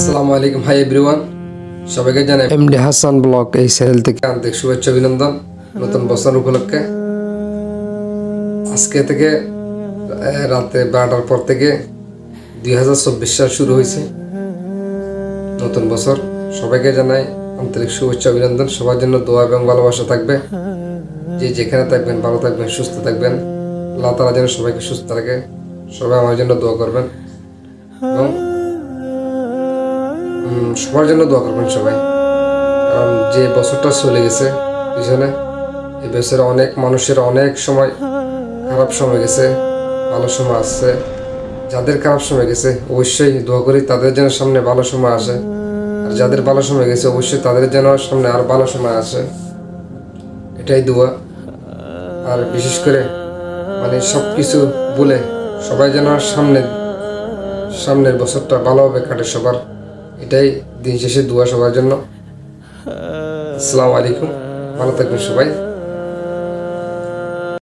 আসসালামু আলাইকুম, high everyone. সবাইকে জানাই এমডি হাসান ব্লগ এই চ্যানেল থেকে আন্তরিক শুভেচ্ছা অভিনন্দন নতুন বছর উপলক্ষে। আজকে থেকে রাতে 12টার পর থেকে 2024 সাল শুরু হয়েছে, নতুন বছর। সবাইকে জানাই আন্তরিক শুভেচ্ছা অভিনন্দন। সবার জন্য দোয়া এবং ভালোবাসা থাকবে। যে যেখানে থাকবেন ভালো থাকবেন, সুস্থ থাকবেন। আল্লাহ তাআলা যেন সবাইকে সুস্থ রাখে। সবাই আমার জন্য দোয়া করবেন এবং সবার জন্য দোয়া করবেন সবাই। কারণ যে বছরটা চলে গেছে পিছনে, এই বছরে অনেক মানুষের অনেক সময় খারাপ সময় গেছে, ভালো সময় আসছে। যাদের খারাপ সময় গেছে অবশ্যই দোয়া করি তাদের যেন সামনে ভালো সময় আসে, আর যাদের ভালো সময় গেছে অবশ্যই তাদের যেন সামনে আর ভালো সময় আসে, এটাই দোয়া। আর বিশেষ করে সব কিছু বলে সবাই যেন সামনের বছরটা ভালোভাবে কাটে সবার, এটাই দিন শেষে দোয়া সবার জন্য। আসসালামু আলাইকুম, ভালো থাকবেন সবাই।